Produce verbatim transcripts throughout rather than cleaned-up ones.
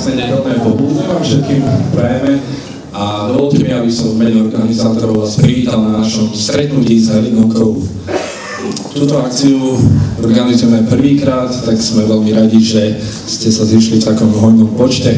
Krásne nedelné popoludne vám všetkým prajeme a dovolte mi, aby som v mene organizátorov vás privítal na našom stretnutí s Helingonkou. Túto akciu organizujeme prvýkrát, tak sme veľmi radi, že ste sa zišli v takom hojnom počte.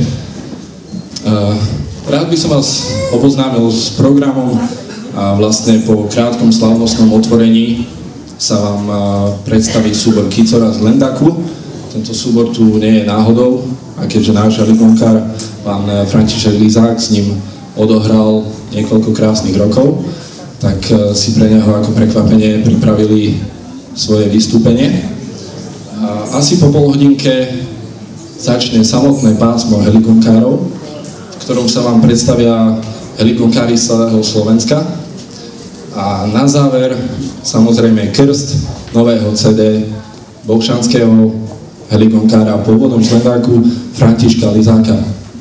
Rád by som vás oboznámil s programom a vlastne po krátkom slávnostnom otvorení sa vám predstaví súbor Kicora z Lendaku. Tento súbor tu nie je náhodou, a keďže náš Helingonkár, pán František Lizák, s ním odohral niekoľko krásnych rokov, tak si pre neho ako prekvapenie pripravili svoje vystúpenie. Asi po pol hodinke začne samotné pásmo Helingonkárov, v ktorom sa vám predstavia Helingonkári z celého Slovenska. A na záver samozrejme krst nového cé dé bovšanského Helingonkára pôvodom z Lendaku Františka Lizáka.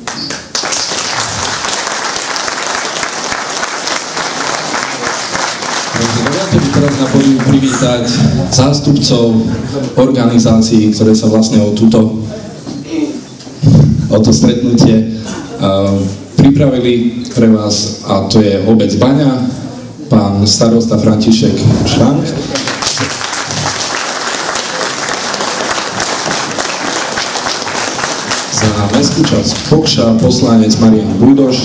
Dovolte mi teraz na pódiu privítať zástupcov organizácií, ktoré sa vlastne o túto o to stretnutie uh, pripravili pre vás, a to je obec Baňa, pán starosta František Šrank, za mestskú časť Pokša poslanec Marián Búdoš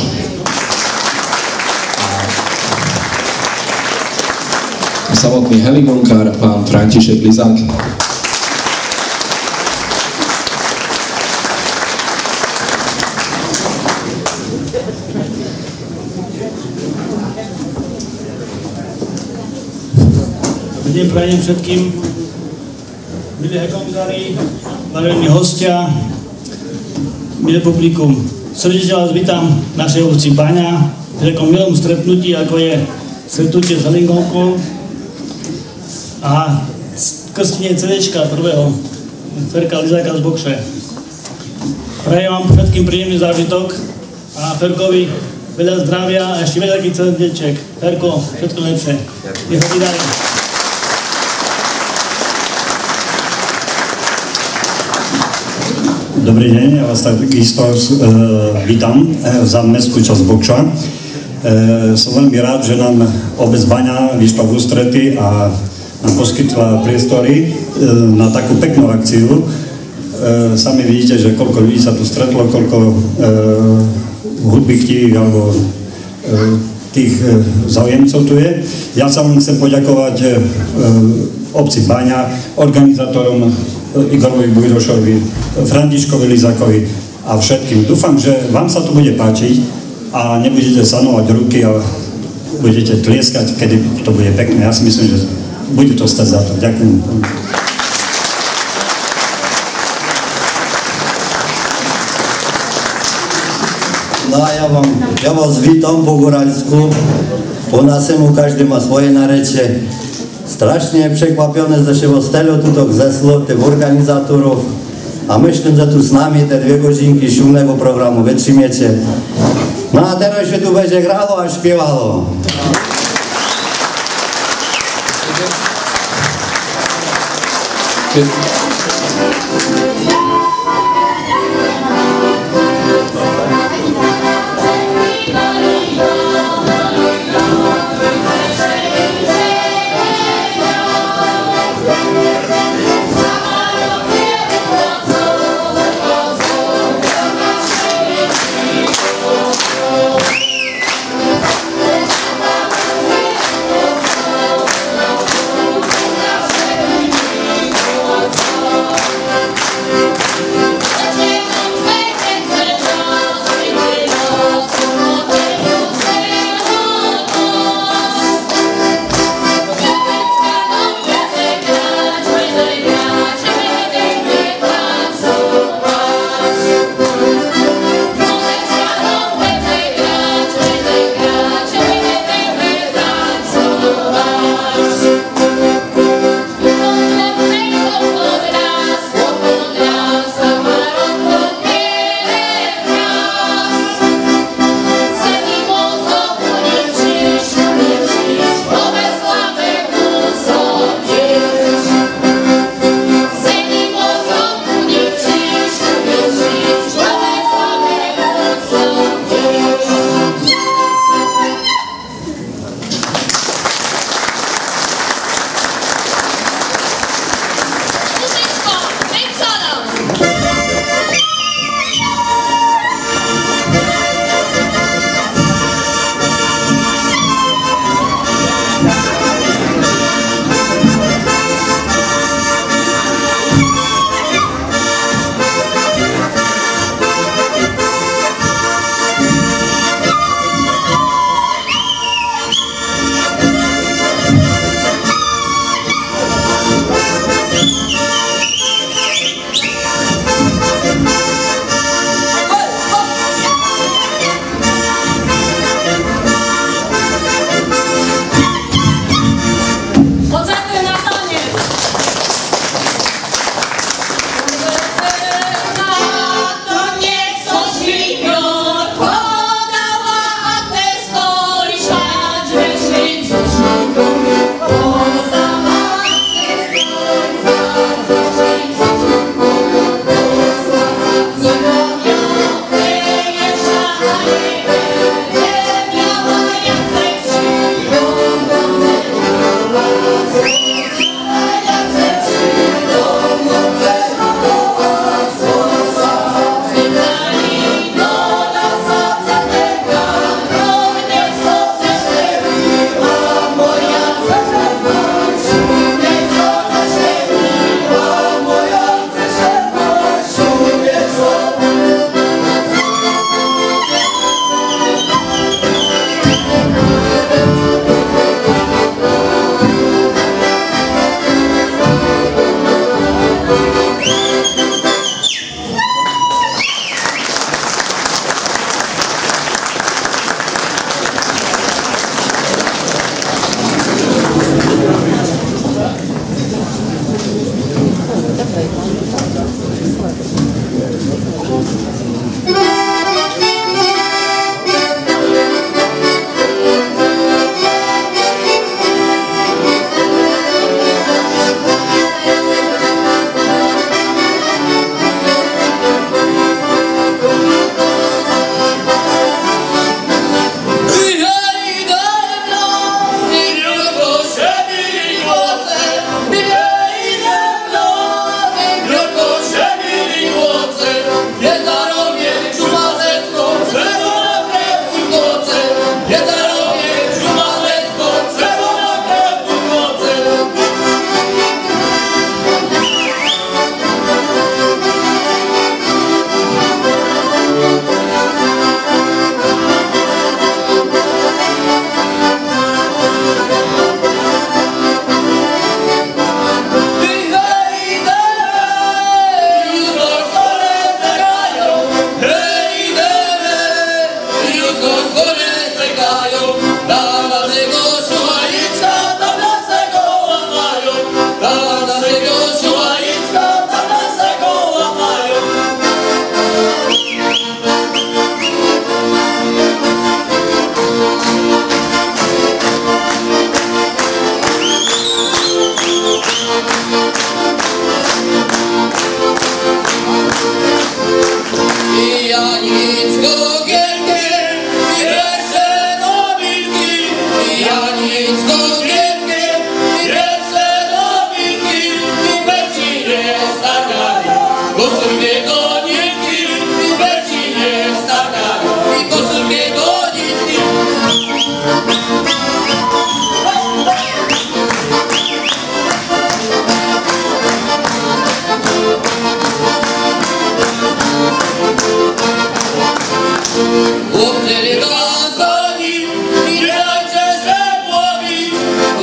a samotný Helingonkár pán František Lizák. Deň prajem všetkým, milí Helingonkári, vážení hostia, milé publikum. Srdečne vás vítam v našej obci Baňa, v takom milom stretnutí, ako je stretnutie s Helingonkou a krstenie cé déčka prvého Ferka Lizáka z Bokše. Prajem vám všetkým príjemný zážitok a Ferkovi veľa zdravia a ešte veľa takých cé déček. Ferko, všetko lepšie. Nech sa ti darí. Dobrý deň, ja vás takisto e, vítam e, za mestskú časť Bokša. E, som veľmi rád, že nám obec Baňa vyšla v ústrety a nám poskytla priestory e, na takú peknú akciu. E, sami vidíte, že koľko ľudí sa tu stretlo, koľko e, hudby chtivých alebo e, tých e, záujemcov tu je. Ja sa vám chcem poďakovať e, obci Baňa, organizátorom Igorovi Bujdošovi, Františkovi Lizákovi a všetkým. Dúfam, že vám sa to bude páčiť a nebudete sanovať ruky a budete tlieskať, kedy to bude pekné. Ja si myslím, že bude to stať za to. Ďakujem. No a ja, vám, ja vás vítam po Góralsku. Po naszemu każdy ma swoje narečie. Strasznie przekwapione, że się ostelo tutaj zesło tych organizatorów, a myślę, że tu z nami te dwie godzinki siódmego programu wytrzymiecie. No a teraz się tu będzie grało, a śpiewało.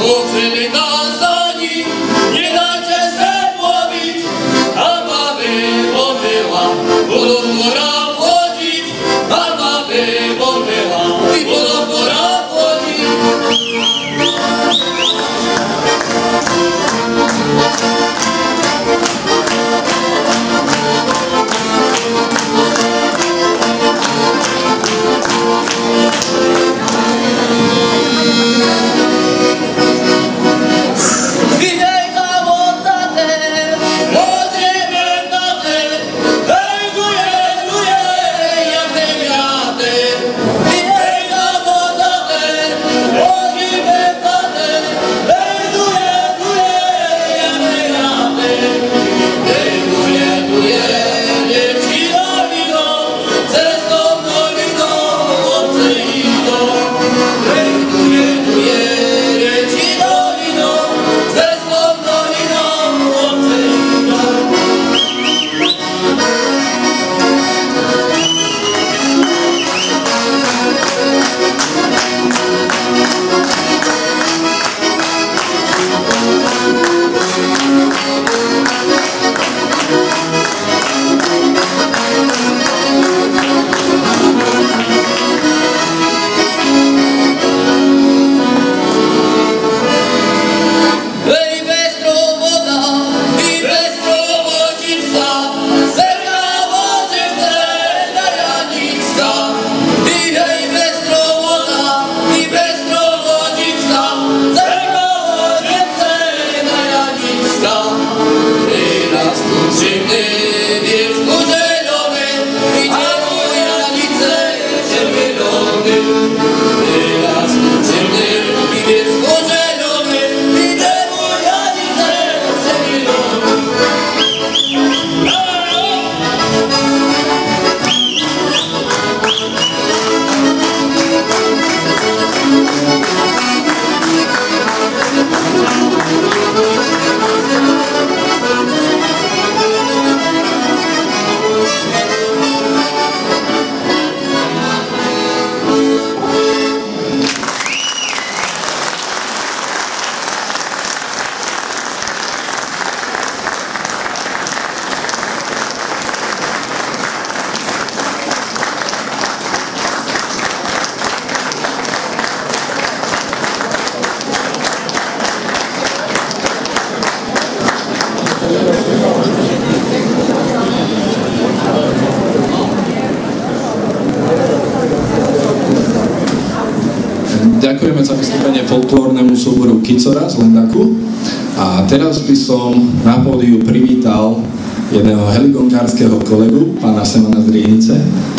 Ďakujeme za vystúpenie folklórnemu súboru Kicora z Lendaku. A teraz by som na pódiu privítal jedného heligonkárskeho kolegu, pána Semana z Rienice.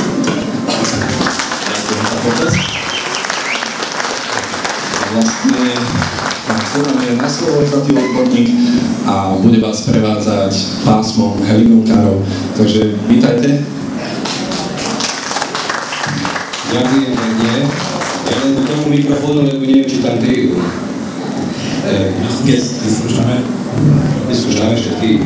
Ďakujem za potlesk. Vlastne pán Seman je na slovo odborník a bude vás prevádzať pásmom heligonkárov. Takže vítajte. Ďakujem pekne. Ja len do tomu mikrofónu, lebo neviem, či tam ty... Vyskúšame. Vyskúšame všetky.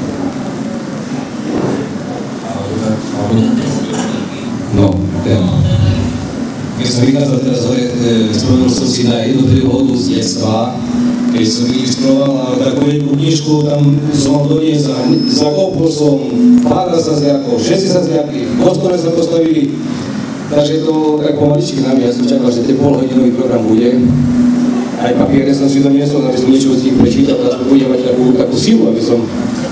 No, ten. Keď som vychádzal teraz hore, spomenul som si na jednu príhodu z detstva, keď som ilustroval takú veľkú knižku, tam som mal doniesť a zakopol som pár zazliakov, šesť zazliaky, hospodáre sa postavili. Takže to tak pomaličky na mňa, ja som čakal, že ten polhodinový program bude. Aj papiere som si doniesol, aby som niečo z nich prečítal, a budem mať takú, takú silu, aby som...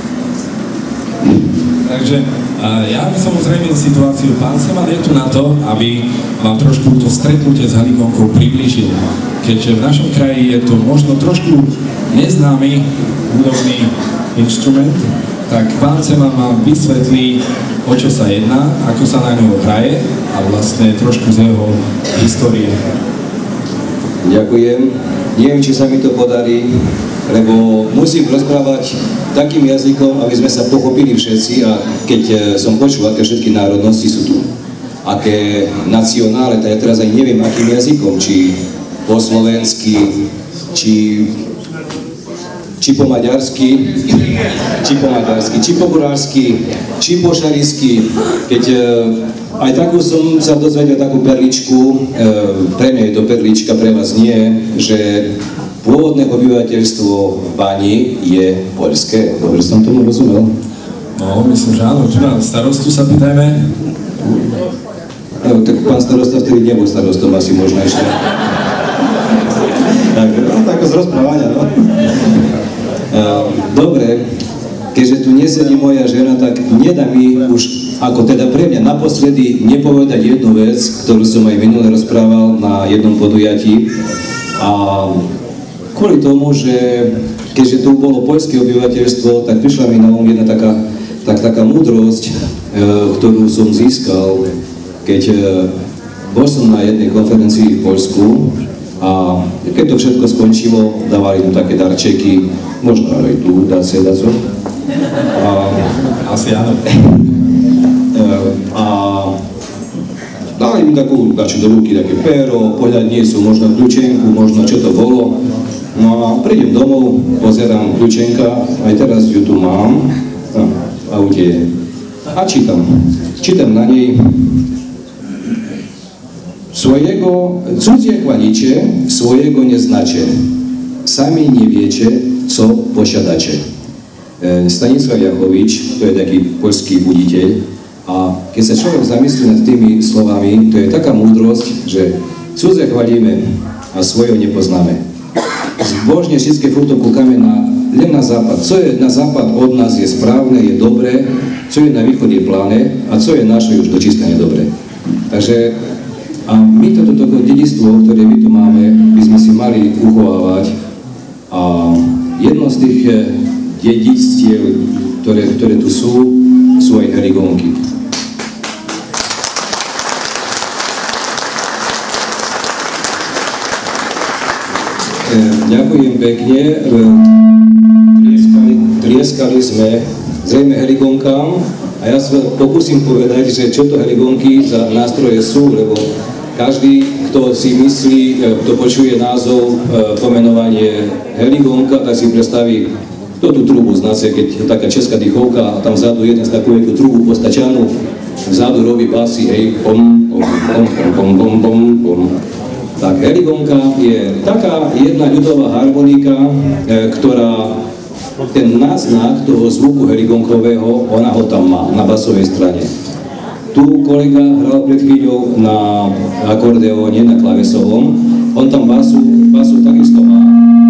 Takže uh, ja by som uzrejmil situáciu. Pán Seman je tu na to, aby vám trošku to stretnutie s heligonkou priblížil. Keďže v našom kraji je to možno trošku neznámy hudobný inštrument, tak pán Seman vám vysvetlí, o čo sa jedná, ako sa na ňo hraje a vlastne trošku z jeho histórie. Ďakujem. Neviem, či sa mi to podarí, lebo musím rozprávať takým jazykom, aby sme sa pochopili všetci a keď som počul, aké všetky národnosti sú tu, aké nacionále, tak ja teraz aj neviem, akým jazykom, či po slovensky, či či po maďarsky, či po maďarsky, či po burársky, či po šarisky. Keď e, aj takú som sa dozvedel takú perličku, e, pre mňa je to perlička, pre vás nie, že pôvodné obyvateľstvo v Bani je poľské. Dobre som tomu rozumel? No, myslím, že áno. Tu na starostu sa pýtajme. No, tak pán starosta vtedy nebol starostom, asi možno ešte. Tak, no, tak z rozprávania, no. Dobre, keďže tu nesedí moja žena, tak nedá mi už, ako teda pre mňa naposledy, nepovedať jednu vec, ktorú som aj minule rozprával na jednom podujatí. A kvôli tomu, že keďže tu bolo poľské obyvateľstvo, tak prišla mi na um jedna taká, tak, taká múdrosť, ktorú som získal, keď bol som na jednej konferencii v Poľsku. A keď to všetko skončilo, dávali mu také darčeky, možno aj tu, dať sa dať so. Asi áno. A dali mi takú dačo do ruky, také péro, pohľad nie sú, možno kľúčenku, možno čo to bolo. No a prídem domov, pozerám kľúčenka, aj teraz ju tu mám, a v aute je. A čítam, čítam na nej: svojego, cudzie chwalicie, swojego nie znacie. Sami nie wiecie, co posiadacie. Stanisław Jachowicz, to je taký poľský buditeľ. A keď sa človek zamyslí nad tými slovami, to je taká múdrosť, že cudzie chvalíme a svoje nepoznáme. Zbožne všetky furt kúkame na, len na západ. Co je na západ od nás je správne, je dobré, co je na východ je pláne a co je naše už dočista nedobré. Takže a my toto, toto dedičstvo, ktoré my tu máme, by sme si mali uchovávať. A jedno z tých dedičstiev, ktoré, ktoré tu sú, sú aj herigonky. Ďakujem pekne. Tlieskali, tlieskali sme zrejme herigonkám a ja sa pokúsim povedať, že čo to herigonky za nástroje sú, lebo každý, kto si myslí, kto počuje názov, pomenovanie herigonka, tak si predstaví, kto tú trubu znáte, keď je taká česká dýchovka a tam vzadu jeden z takovú trubu postačanú, vzadu robí basy, hej, pom, pom, pom, pom, pom, pom, pom. Tak herigonka je taká jedna ľudová harmonika, ktorá ten náznak toho zvuku herigonkového, ona ho tam má na basovej strane. Tu kolega hral pred chvíľou na akordeóne, na klavesovom. On tam basu, basu takisto má.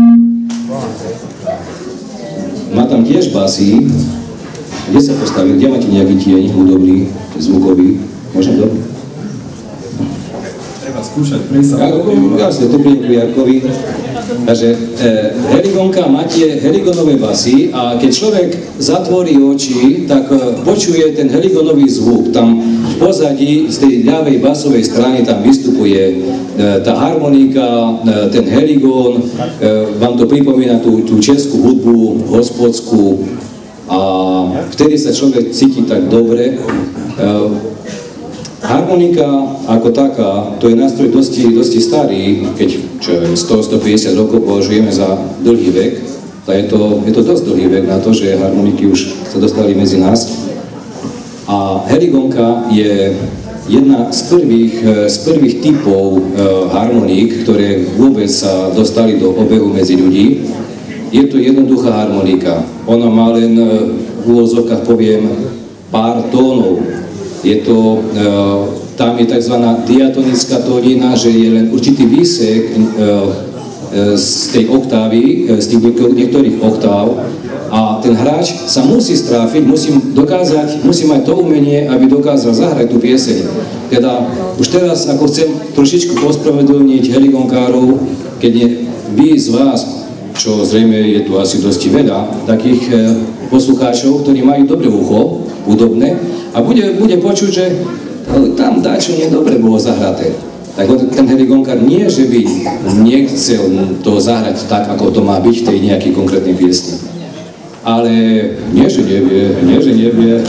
Má tam tiež basy. Kde sa postavil? Kde máte nejaký tieň hudobný, zvukový? Môžem to? Treba skúšať, prísť sa. Jasne, tu príjem Jarkovi. Takže eh, herigonka má tie herigonové basy a keď človek zatvorí oči, tak eh, počuje ten herigonový zvuk. Tam v pozadí z tej ľavej basovej strany tam vystupuje eh, tá harmonika, eh, ten herigon, eh, vám to pripomína tú, tú českú hudbu, hospodskú a vtedy sa človek cíti tak dobre. Eh, Harmonika ako taká, to je nástroj dosti, dosti starý, keď čo sto až stopäťdesiat rokov považujeme za dlhý vek, tak je to, je to dosť dlhý vek na to, že harmoniky už sa dostali medzi nás. A herigonka je jedna z prvých, z prvých typov harmoník, ktoré vôbec sa dostali do obehu medzi ľudí. Je to jednoduchá harmonika. Ona má len v úvozovkách, poviem, pár tónov. Je to, tam je tzv. Diatonická tónina, že je len určitý výsek z tej oktávy, z tých niektorých oktáv a ten hráč sa musí stráfiť, musí dokázať, musí mať to umenie, aby dokázal zahrať tú pieseň. Teda už teraz, ako chcem trošičku ospravedlniť herigonkárov, keď je vy z vás, čo zrejme je tu asi dosť veľa, takých poslucháčov, ktorí majú dobré ucho, hudobné, a bude, bude počuť, že tam dačo nedobre bolo zahraté. Tak ten herigonkár nie, že by nechcel to zahrať tak, ako to má byť v tej nejakej konkrétnej piesni. Ale nie, že nevie, nie, že nevie.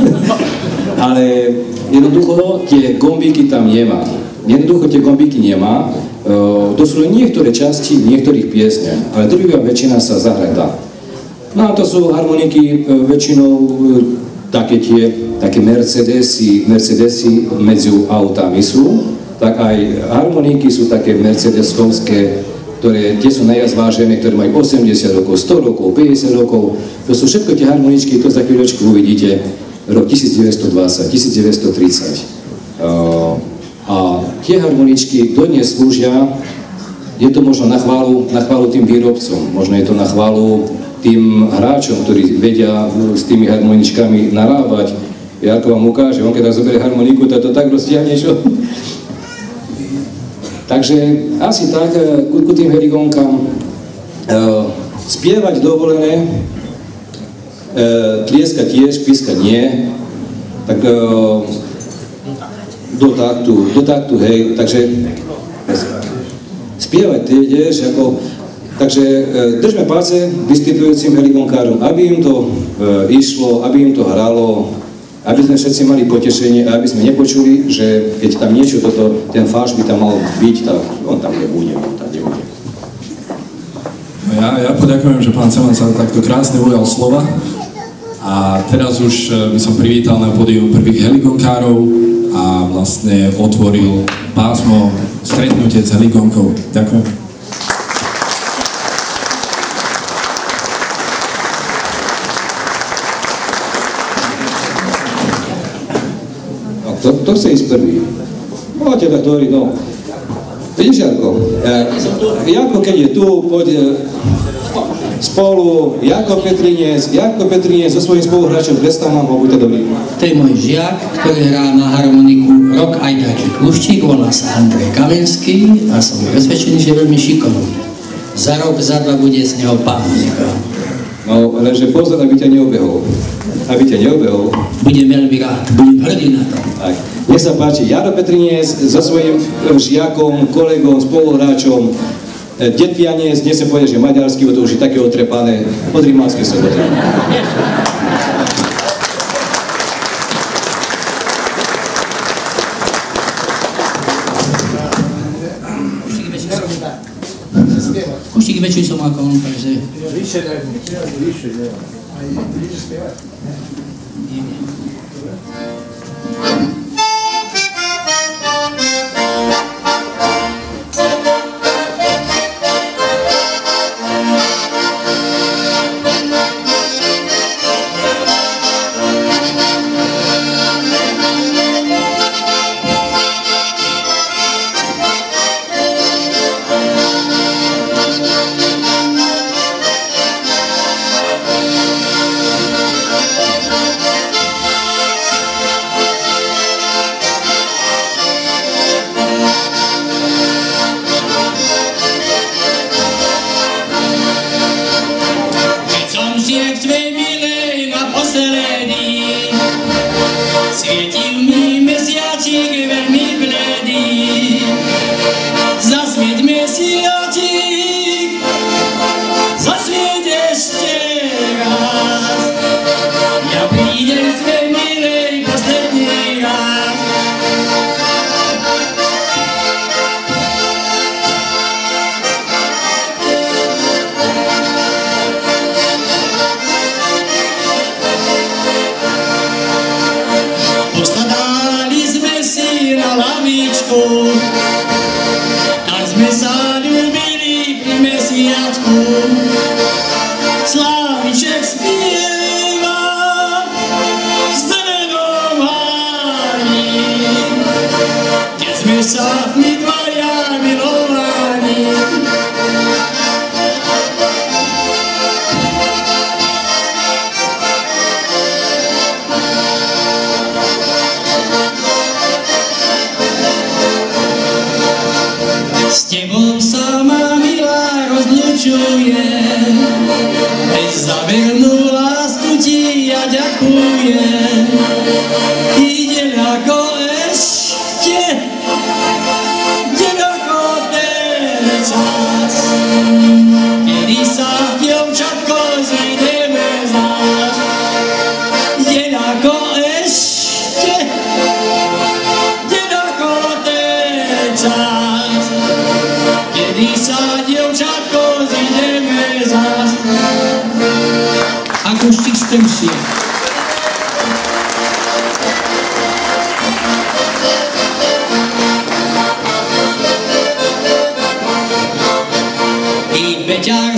Ale jednoducho tie gombíky tam nemá. Jednoducho tie gombíky nemá. To sú len niektoré časti v niektorých piesniach, ale druhá väčšina sa zahrať dá. No a to sú harmoniky väčšinou také tie, také Mercedesy, Mercedesy medzi autami sú, tak aj harmoniky sú také mercedesovské, ktoré tie sú najviac vážené, ktoré majú osemdesiat rokov, sto rokov, päťdesiat rokov. To sú všetko tie harmoničky, to za chvíľočku uvidíte, rok devätnásťdvadsať, devätnásťtridsať. A tie harmoničky dodnes slúžia, je to možno na chválu, na chválu tým výrobcom, možno je to na chválu tým hráčom, ktorí vedia s tými harmoničkami narábať. Jarko vám ukáže, on keď tak zoberie harmoniku, to to tak roztiahne, čo? Takže asi tak, ku, ku tým herigónkam, e, spievať dovolené, e, tlieskať tiež, pískať nie, tak e, do taktu, do taktu, hej, takže spievať tiež, ako, takže e, držme palce vystupujúcim herigónkárom, aby im to e, išlo, aby im to hralo, aby sme všetci mali potešenie a aby sme nepočuli, že keď tam niečo toto, ten fáš by tam mal byť, tak on tam nebude, on tam nebude. Ja, ja poďakujem, že pán Ceman sa takto krásne ujal slova a teraz už by som privítal na pódium prvých heligónkárov a vlastne otvoril pásmo stretnutie s heligónkou. Ďakujem. To, to chce ísť prvý. O teba, ktorý, no. Vidíš, Jarko? E, Jarko, keď je tu, poď e, spolu, Jarko Petrinec, Jarko Petrinec so svojím spoluhráčom, predstav nám ho, buďte dobrý. To je môj žiak, ktorý hrá na harmoniku Rok Ajdáček Luštík, volá sa Andrej Kavenský a som presvedčený, že je veľmi šikovný. Za rok, za dva bude z neho pán muzikál. No, lenže pozor, aby ťa neobehol. Aby ťa neobehol. Budem veľmi rád, budem hrdý na to. Tak. Nech sa páči, Jaro Petrinec so svojím žiakom, kolegom, spoluhráčom, Detvianec, dnes sa povie, že maďarský, bo to už je také otrepané, od Rimavskej Soboty. Kuštík väčší som ako on, takže... Vyššie daj mu, vyššie daj mu. Aj budeš spievať? Nie, nie.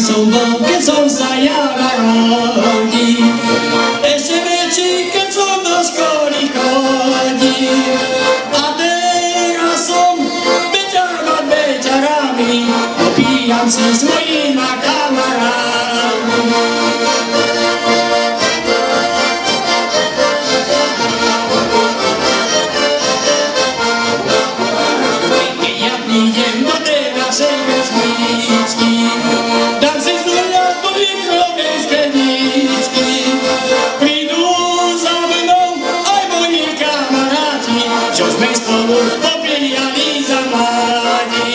som bol, keď som sa ja narodil. Ešte väčší, keď som do školy chodil. A teraz som beťar nad beťarami, opíjam si s mojima kamarátmi. Keď ja prídem do tej našej vesničky, dám si zdúľať do litrovej skleničky. Prídu za mnou aj moji kamaráti, čo sme spolu popíjali za mladí.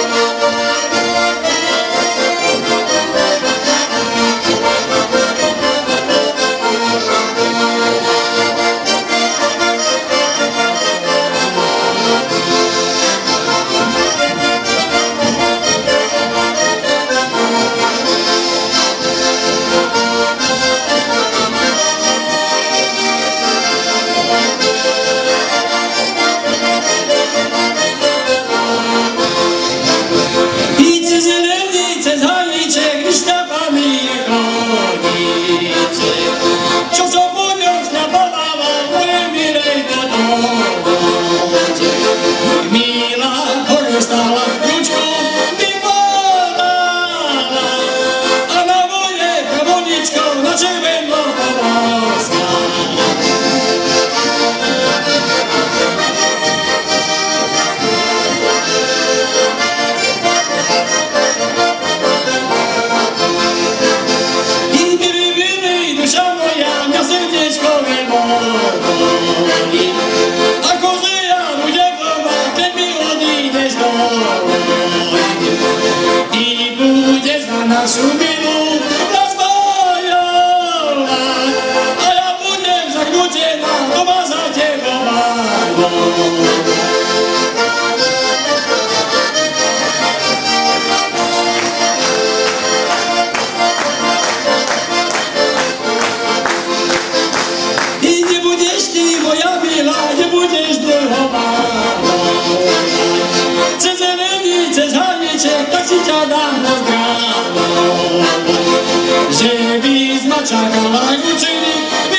Čakala učení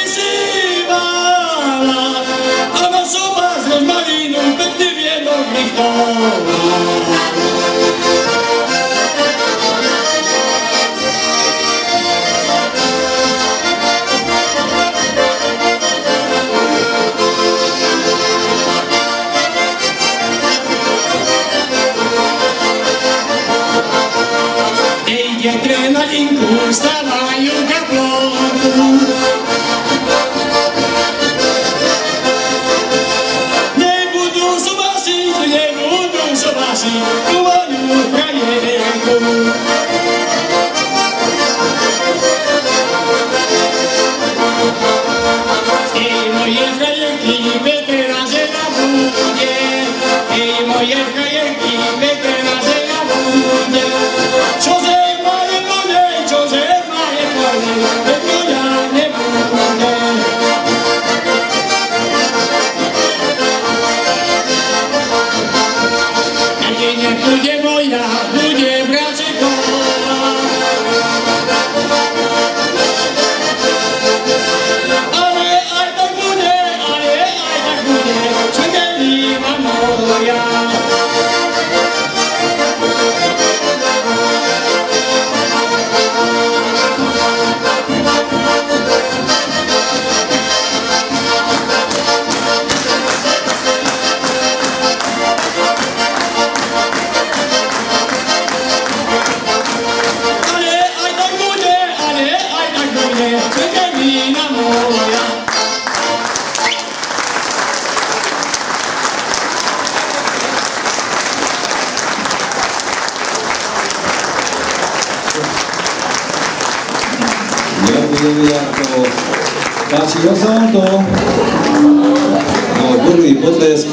vysývala a na soba z rozmarínu pekný vienok vychtovala. Ej, dětre na dinku, stávajú kaplonku. Nebudú sobašiť, nebudú sobašiť, kúvajú frajerku. Ej, moje frajerky, Petra žena bude. Ej, moje frajerky, Petra žena bude. Čože bude moja, bude bračeková. Ale aj tak bude, ale aj tak bude, čakelíva moja. Páčilo sa vám to? No, burný potlesk.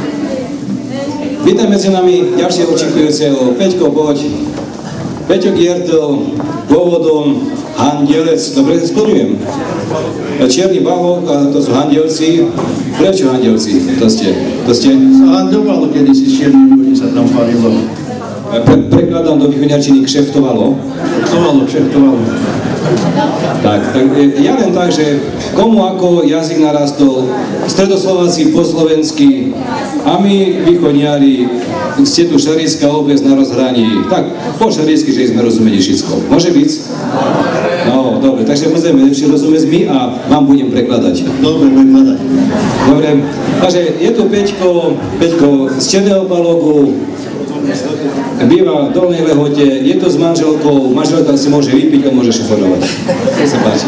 Vítam medzi nami ďalšie očakujúceho. Peťko, poď. Peťo Giertl, pôvodom handielec. Dobre, spodňujem. Čierny báho, to sú handielci. Prečo handielci? To ste? To ste? Sa handovalo kedysi s čiernymi ľuďmi, sa tam palilo. pre, prekladám do východňarčiny kšeftovalo. Kšeftovalo, kšeftovalo. Tak, tak ja len tak, že komu ako jazyk narastol, stredoslováci po slovensky a my východňári ste tu šarícka obec na rozhraní, tak po šarícky, že sme rozumeli všetko. Môže byť? No, dobre, takže budeme lepšie rozumieť my a vám budem prekladať. Dobre, prekladať. Dobre, takže je tu Peťko, Peťko z Černého Balógu, býva v Dolnej Lehote, je to s manželkou, manželka si môže vypiť a môže šoferovať. Nech sa páči.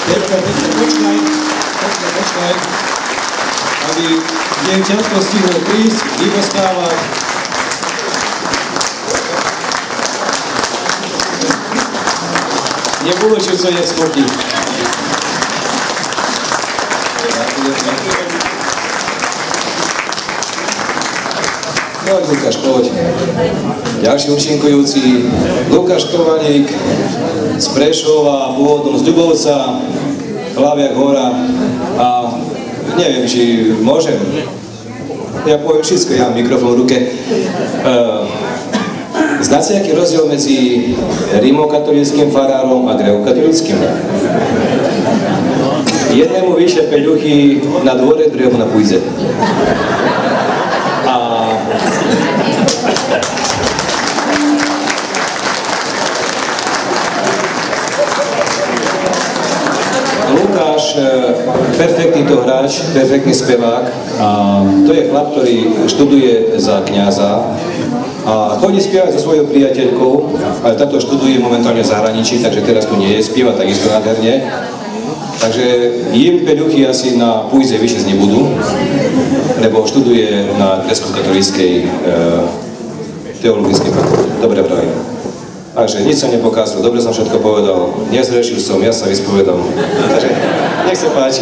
Peťka, Peťka, počkaj, Peťka, počkaj, aby dievčatko stihlo prísť, vyboskávať. Nebolo čo sa je smoky. Poď, Lukáš, poď. Ďalší účinkujúci, Lukáš Kovalík z Prešova, pôvodom z Ľubovca, Hlaviak hora a neviem, či môžem. Ja poviem všetko, ja mám mikrofón v ruke. Uh, Znáte, aký je rozdiel medzi rímokatolíckým farárom a grékokatolíckým? Jednému vyššie peľuchy na dvore, druhému na pújze. A Lukáš, perfektný to hráč, perfektný spevák. A to je chlap, ktorý študuje za kňaza a chodí spievať so svojou priateľkou, ale táto študuje momentálne v zahraničí, takže teraz tu nie je, spieva takisto nádherne. Takže im peľuchy asi na pújze vyššie nebudú, lebo študuje na grécko-katolíckej e, teologickej fakulte. Dobre pravím. Takže nič som nepokázal, dobre som všetko povedal, nezrešil som, ja sa vyspovedal. Takže nech sa páči.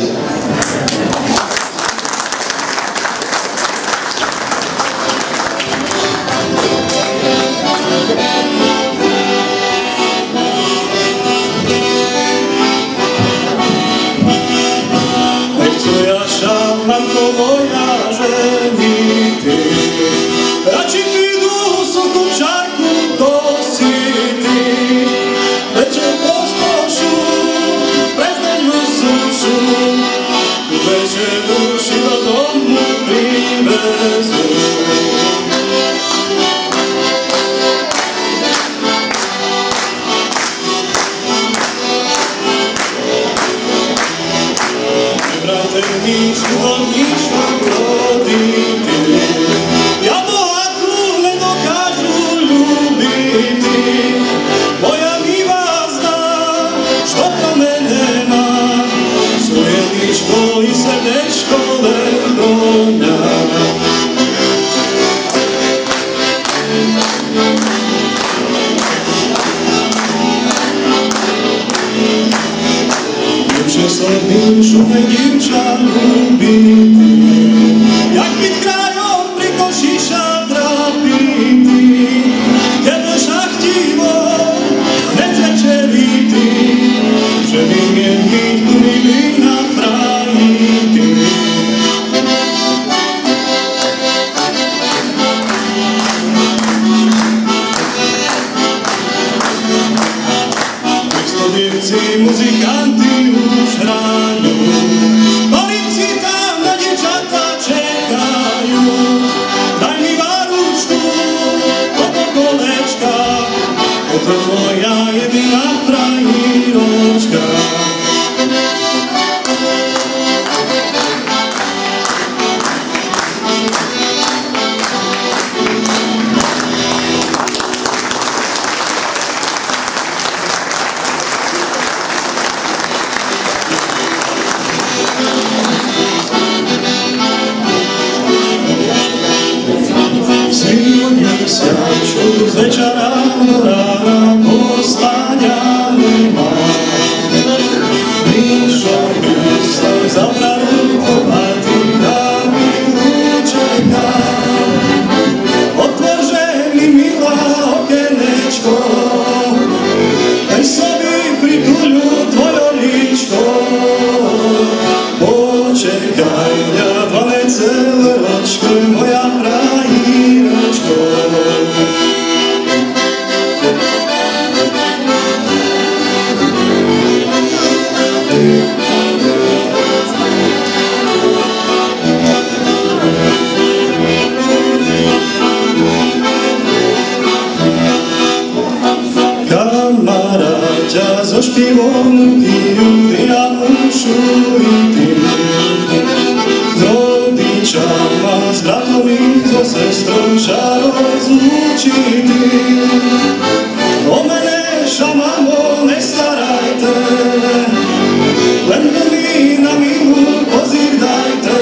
len mi na milu pozývajte.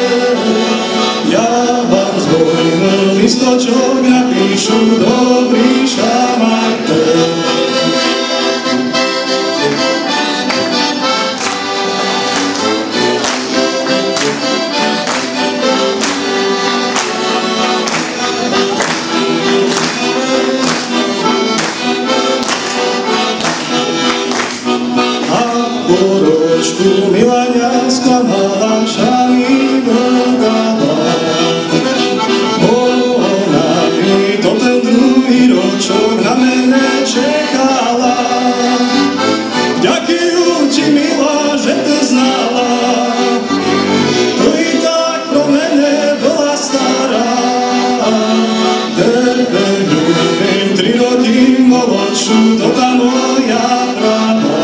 Ja vám svoj listočok napíšu, dobrý šamajte. Poročku milania sklamala, šami dogala. Ona mi to ten druhý ročok na mene čekala. Ďakujem ti, milá, že to znala. To i tak pro mene bola stará. Tebe ľúbim tri roky moloču, to tá moja pravá.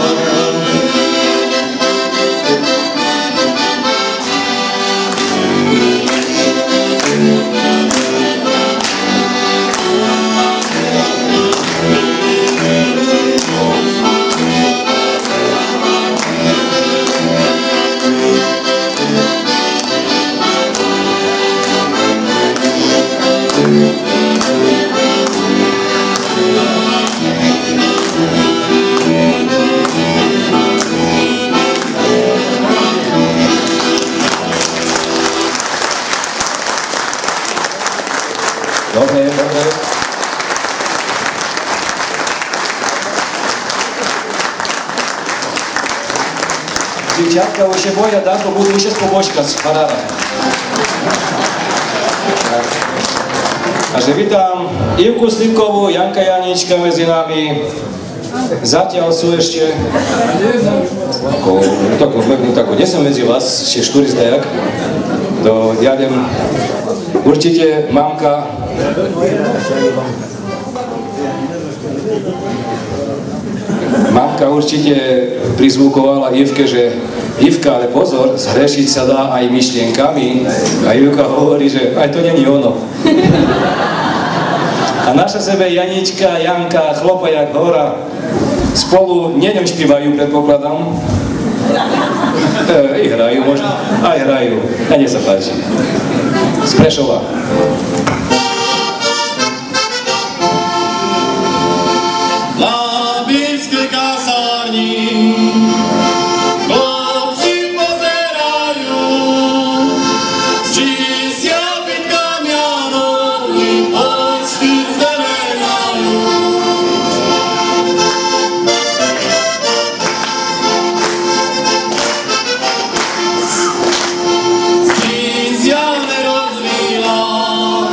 Dobre, dobre. Дівчатка, ви ще боя, да? То буде ще побочка з Фарара. Takže vítam Ivku Slivkovú, Janka Janíčka medzi nami. Zatiaľ sú ešte... Ako, tako, tako, nie som medzi vás, ešte šturista jak. To ja idem... Určite mamka... Mamka určite prizvukovala Ivke, že Ivka, ale pozor, zhrešiť sa dá aj myšlienkami. A Ivka hovorí, že aj to není ono. A naša sebe Janička, Janka, Chlopa jak hora spolu neňom špívajú, predpokladám. E, I hrajú možno, aj hrajú. A nech sa páči. Z Prešova. Rozvíla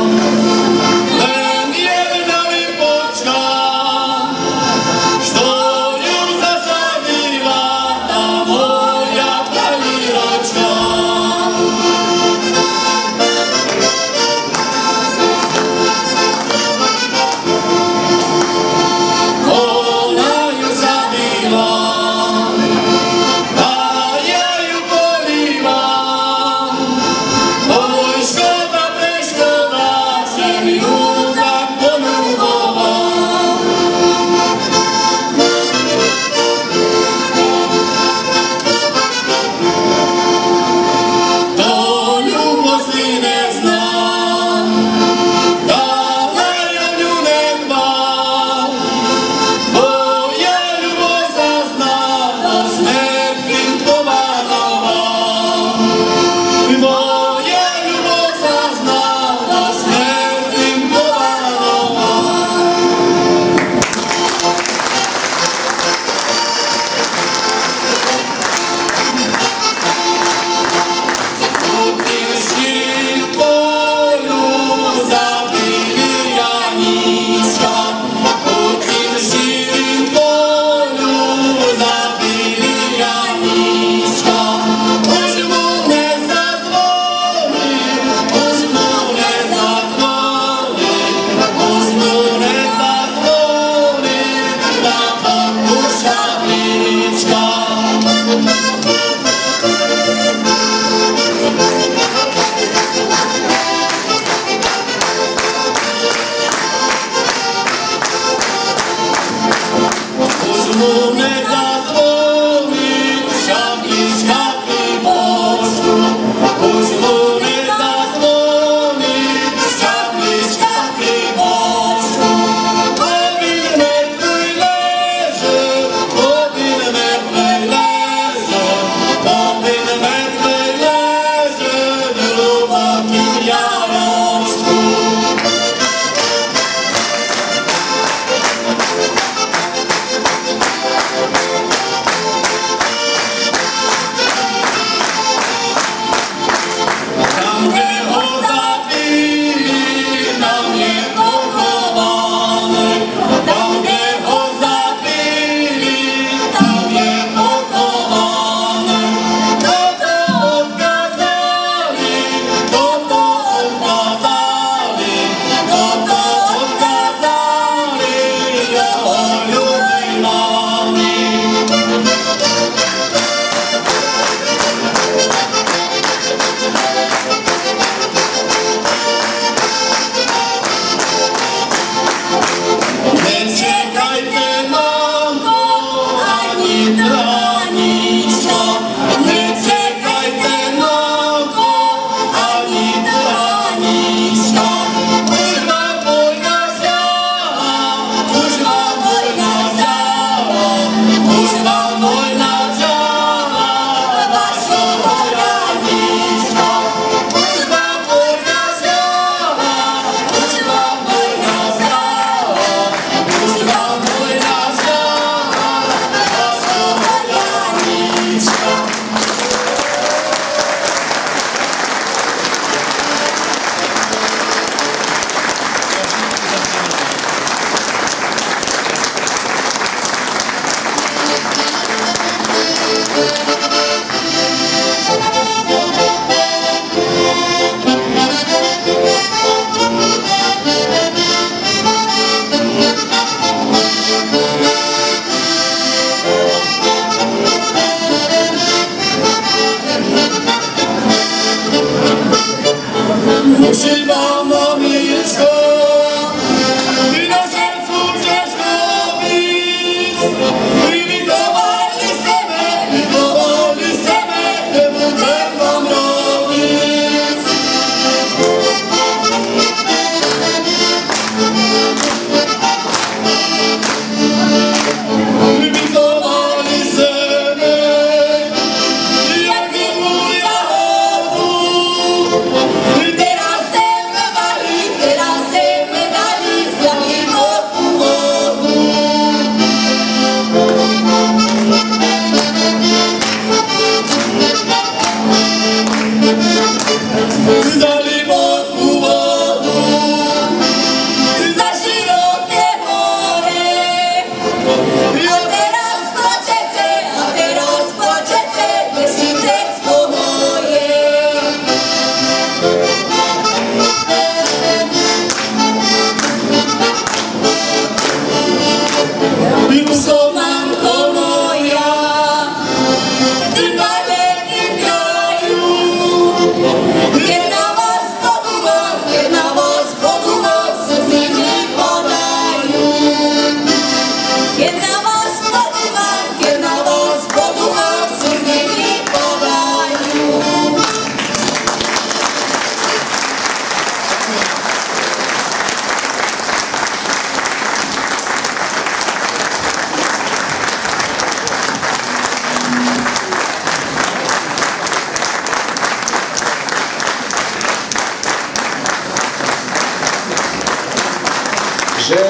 že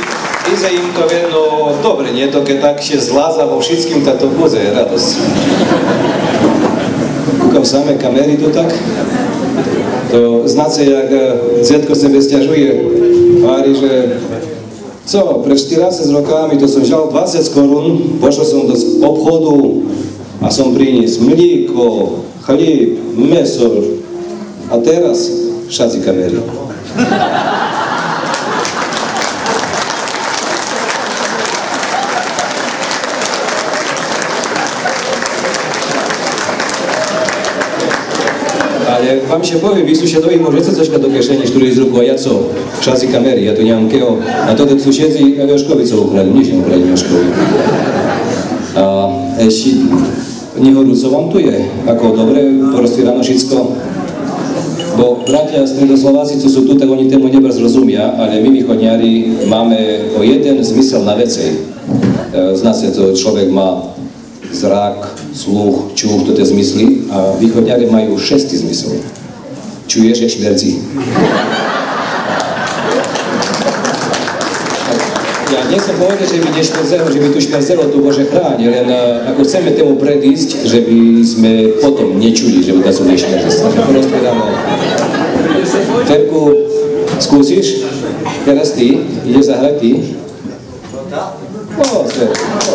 ide im to jedno dobre, nie to, keď tak się zlaza vo všetkým, tak to bude radosť. Kúkam samé kamery tu tak, to znáte, jak dziecko sebe stiažuje, hovorí, že co, pred štyridsiatimi rokami to som žal dvadsať korún, pošol som do obchodu a som priniesol mlíko, chlieb, meso a teraz všetci kamery. Ale wam się powiem, wy sąsiadowie możecie coś do kieszeni, który jest ruchu, a ja co? Czas i kamery, ja tu nie mam kieł. A to te sąsiedzy Mieszkowi co ukrali, mnie się ukrali Mieszkowi. A jeśli nie chodu, co wam tu je, jako dobre, poroztwierano wszystko. Bo bratia Stredoslováci, co sú tu, tak oni temu nebraz rozumia, ale my východňári máme o jeden zmysel na veci. Znáte, to človek má zrak, sluch, čuch, to tie zmysly, a východňári majú šestý zmysel. Čuješ, jak šmerdí. Ja nechcem povedať, že by nešmerdzelo, že by tu šmerdzelo, tu Bože chráň, len ako chceme tomu predísť, že by sme potom nečuli, že by to sú nešmerdzelo. Porozpriedáme. Ferku, skúsiš? Teraz ty, ideš zahrať ty? O, Ferku.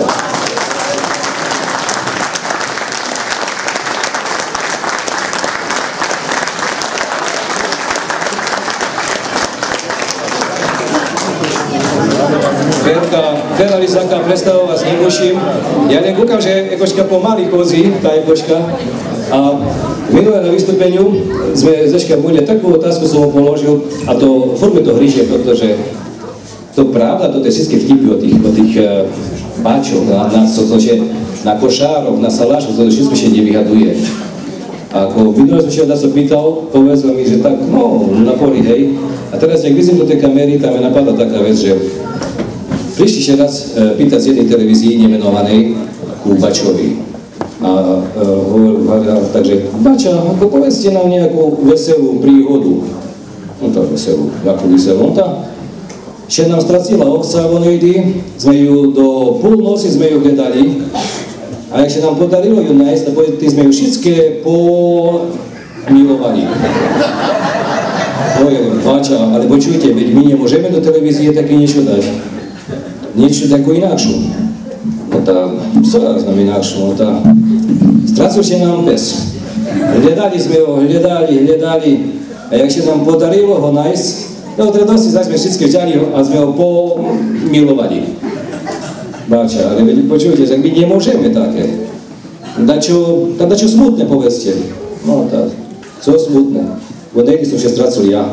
Veľa Lisáka, predstavu vás nebuším. Ja len kúkam, že Ekoška pomaly chodí, tá Ekoška. A minulé na vystúpeniu sme Zeška Bujne takú otázku som mu položil, a to furt mi to hryzie, pretože to pravda, to tie všetky vtipy od tých, od tých uh, páčov na nás, to, že na košároch, na salášoch, to všetko ešte nevyhaduje. A ako minulé som sa dá sa pýtal, povedal mi, že tak, no, na poli, hej. A teraz, ak vyzím do tej kamery, tam je napadla taká vec, že prišli ešte raz e, pýtať z jednej televízii nemenovanej ku Bačovi. A e, hovoril, takže, Bača, ako povedzte nám nejakú veselú príhodu. No tak veselú, jakú veselú. No tá, že nám stracila oxavonoidy, sme ju do púlnoci sme ju hľadali. A ak sa nám podarilo ju nájsť, lebo tí sme ju všetké pomilovali. Poviem, Bača, ale počujte, veď my nemôžeme do televízie také niečo dať. Niečo takú inakšiu. No tá, co ja znam inakšiu, no tá, stracil sa nám pes. Hľadali sme ho, hľadali, hľadali. A jak sa nám podarilo ho nájsť, no teda si zase sme všetky vzali a sme ho pomilovali. Bača, ale veď počujte, že my nemôžeme také. Dačo, tá dačo smutné povedzte. No tá, co smutné? Bo nejdy som sa stracil ja.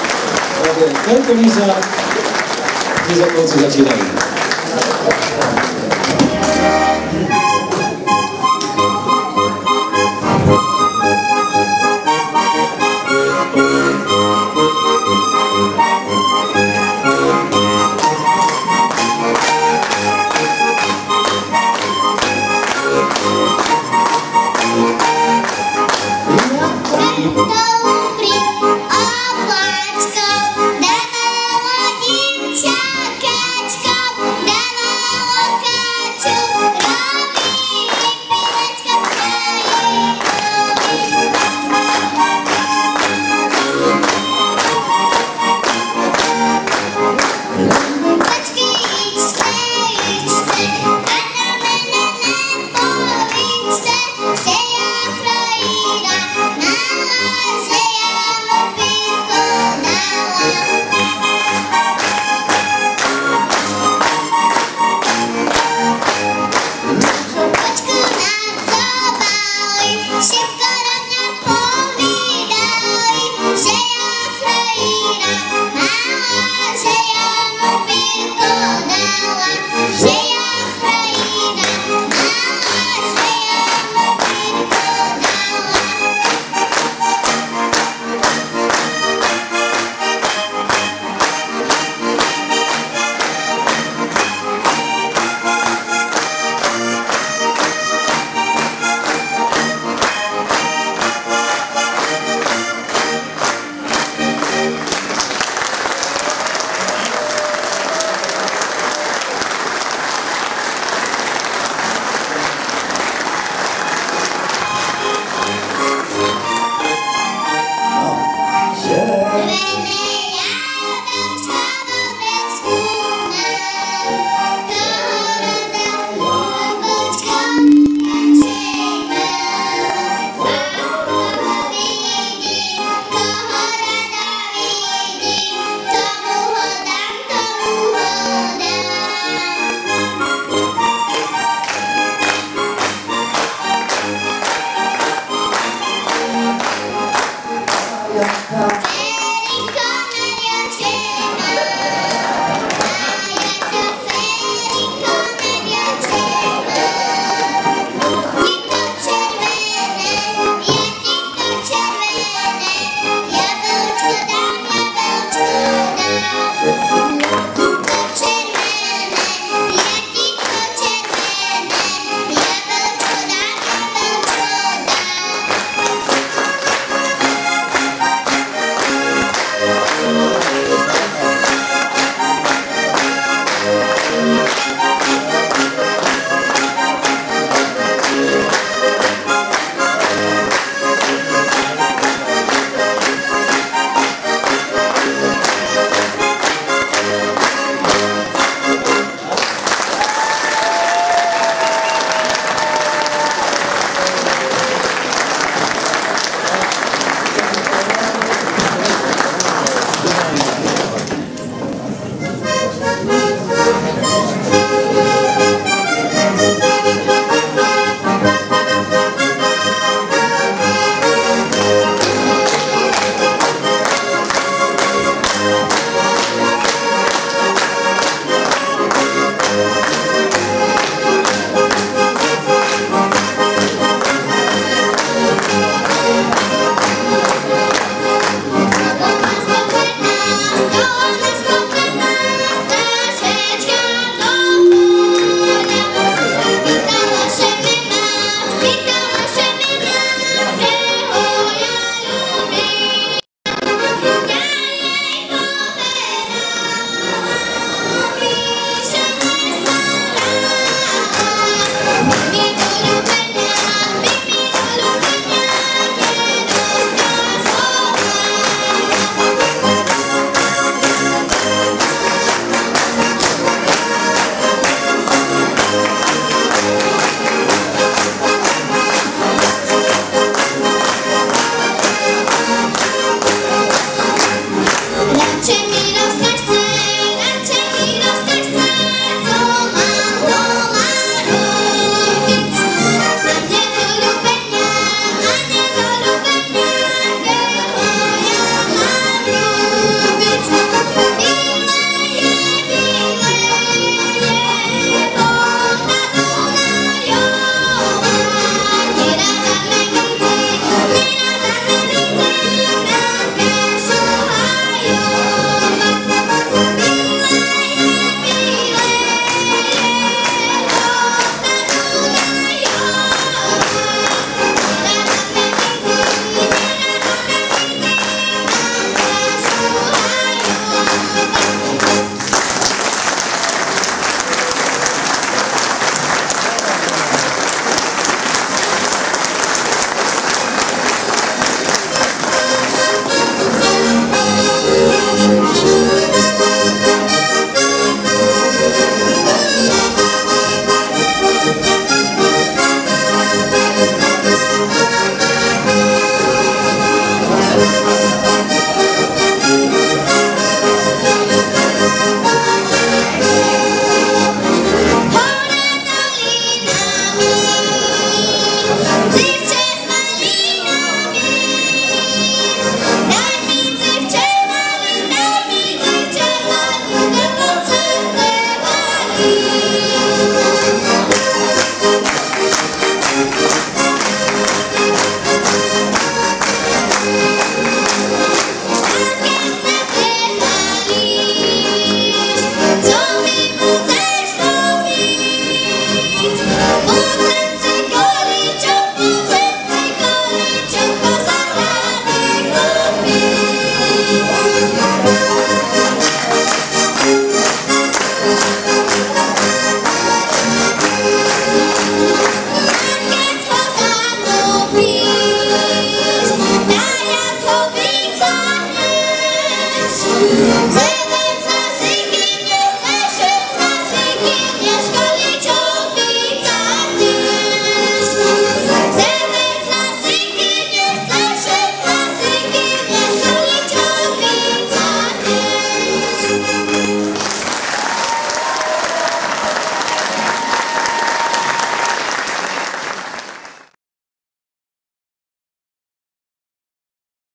Takže, toľko mi za, mi za konci začínajú.